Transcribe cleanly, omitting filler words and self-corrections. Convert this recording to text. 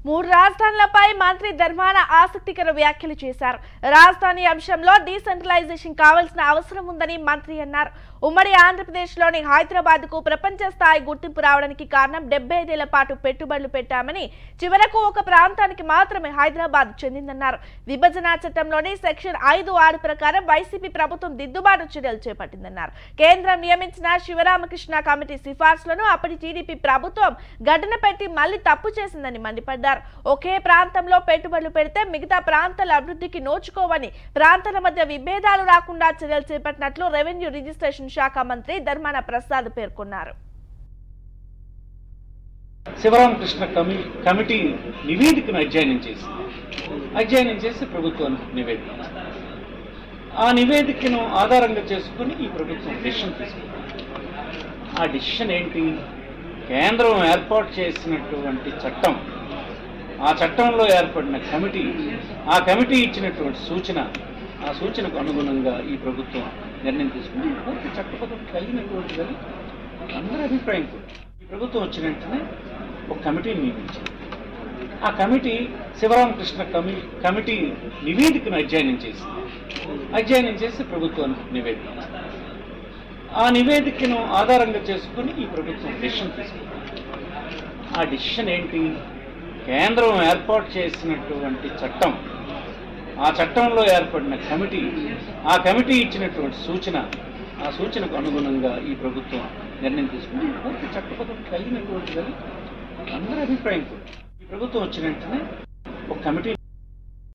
మూడు రాజధానులపై మంత్రి ధర్మాన ఆసక్తికర వ్యాఖ్యలు చేశారు. రాజధాని అంశంలో డీసెంట్రలైజేషన్ కావాల్సిన అవసరం ఉందని మంత్రి అన్నారు. ఉమ్మడి ఆంధ్రప్రదేశ్లోని హైదరాబాద్ కు ప్రపంచ స్థాయి గుర్తింపు రావడానికి కారణం 75 ఏళ్ల పాటు పెట్టుబడులు పెట్టామని, చివరకు ఒక ప్రాంతానికి మాత్రమే హైదరాబాద్ చెందిందన్నారు. విభజన చట్టంలోని సెక్షన్ 5(6) ప్రకారం వైసీపీ ప్రభుత్వం దిద్దుబాటు చర్యలు చేపట్టిందన్నారు. కేంద్రం నియమించిన శివరామకృష్ణ కమిటీ సిఫార్సులను అప్పటి టీడీపీ ప్రభుత్వం గడ్డన పెట్టి మళ్లీ తప్పు చేసిందని మండిపడ్డారు. ఒకే ప్రాంతంలో పెట్టుబడులు పెడితే మిగతా ప్రాంతాల అభివృద్ధికి నోచుకోవని, ప్రాంతాల మధ్య విభేదాలు రాకుండా చర్యలు చేపట్టినట్లు రెవెన్యూ రిజిస్ట్రేషన్ శాఖ మంత్రి ధర్మాన ప్రసాద్ పేర్కొన్నారు. శివరామకృష్ణ కమిటీ నివేదికను అధ్యయనం చేసి ప్రభుత్వానికి నివేదిక, ఆ నివేదికను ఆధారంగా చేసుకుని ఈ ప్రభుత్వం డెసిషన్ తీసుకుంది. ఆ డెసిషన్ ఏంటి? కేంద్రం ఏర్పాటు చేసినటువంటి చట్టం, ఆ చట్టంలో ఏర్పడిన కమిటీ, ఆ కమిటీ ఇచ్చినటువంటి సూచన, ఆ సూచనకు అనుగుణంగా ఈ ప్రభుత్వం నిర్ణయం తీసుకుని పూర్తి చట్టబద్ధం కలిగినటువంటిదని అందరి అభిప్రాయం కూడా. ఈ ప్రభుత్వం వచ్చిన వెంటనే ఒక కమిటీని నియమించింది. ఆ కమిటీ శివరామకృష్ణ కమిటీ నివేదికను అధ్యయనం చేసి ప్రభుత్వానికి నివేదిక, ఆ నివేదికను ఆధారంగా చేసుకుని ఈ ప్రభుత్వం డెసిషన్ తీసుకుంది. ఆ డెసిషన్ ఏంటి? కేంద్రం ఏర్పాటు చేసినటువంటి చట్టం, ఆ చట్టంలో ఏర్పడిన కమిటీ, ఆ కమిటీ ఇచ్చినటువంటి సూచన, ఆ సూచనకు అనుగుణంగా ఈ ప్రభుత్వం నిర్ణయం తీసుకుని పూర్తి చట్టబద్ధం కలిగినటువంటిదని అందరి అభిప్రాయం కూడా. ఈ ప్రభుత్వం వచ్చిన వెంటనే ఒక కమిటీ